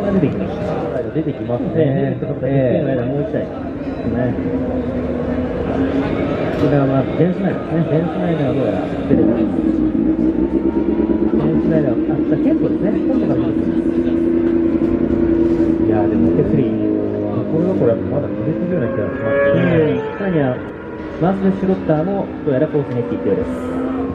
が出てきました。 出てきますね。 ね、もう一台ですね。これはまあベンスナイダーですね。ベンスナイダーがどうやら出てきます。ベンスナイダー、ケントですね。ケントから出てきます。 いやでもケスリー。 これはこれまだ出てくるような気がしますね。 さらにはマース・シュロッターもどうやらコースに行っていったようです。